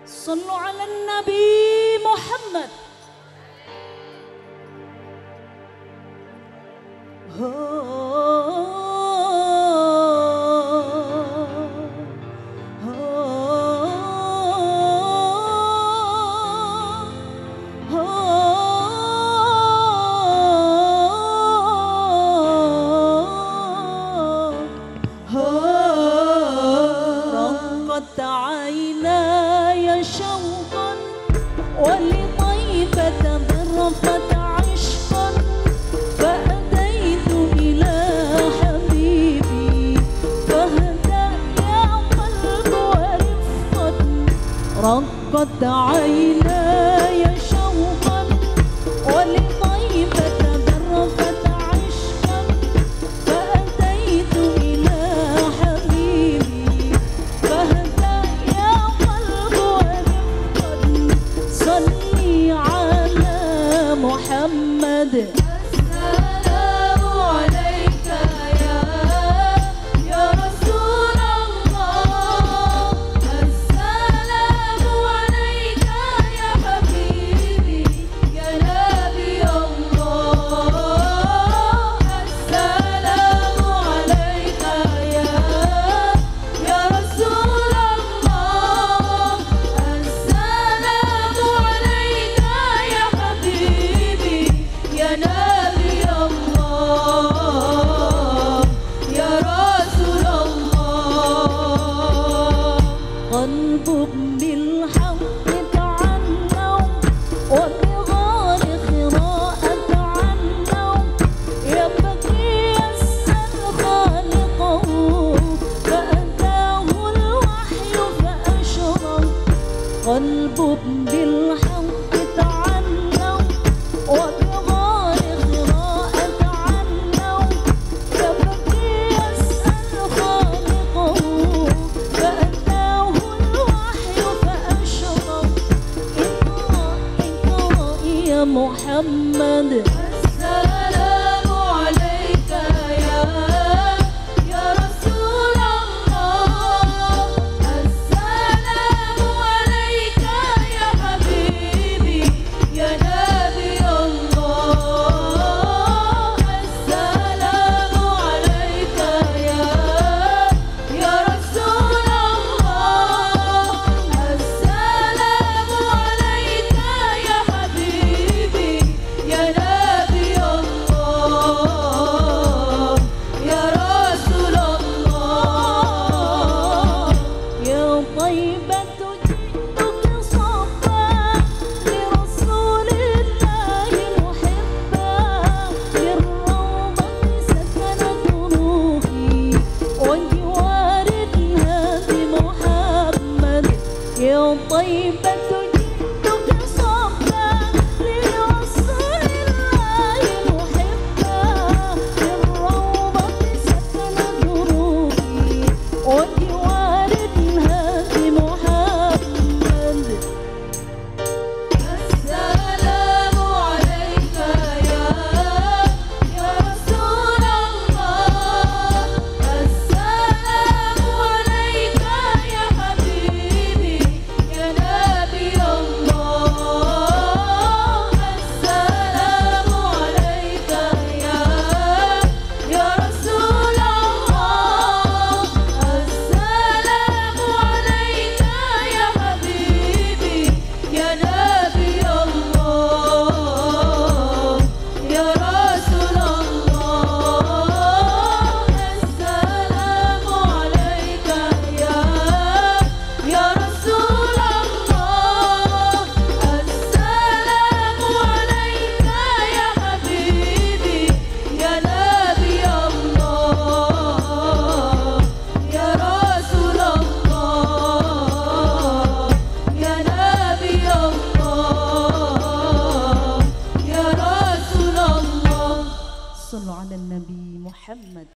صلوا على النبي محمد. رقت عيناي شوقا ولطيبة ذرفت عشقا فأتيت إلى حبيبي فهدى يا قلب ورفقا. رقت عيناي شوقا ولطيبة ذرفت عشقا فأتيت إلى حبيبي فهدى يا قلب ورفقا. صلي على محمد. السلام عليك يا رسول الله، السلام عليك يا حبيبي يا نبي الله، السلام عليك يا رسول الله، السلام عليك يا حبيبي يا نبي الله يا رسول الله. قلب بالحق تعنوا وبغار خراء تعنوا يبكي يسأل خالقه فأتاه الوحي فأشرق. قلب بالحق تعنوا وبغار خراء تعنوا يبكي يسأل خالقه فأتاه الوحي فأشرق. اقرأ اقرأ يا محمد. السلام عليك يا رسول الله، السلام عليك يا حبيبي يا نبي الله، السلام عليك يا رسول الله، السلام عليك يا حبيبي يا نبي الله يا رسول الله. يا طيبة جئتك صفا لرسول الله محبا للروضة سكنت روحي وجوار الهادي محمد. يا طيبة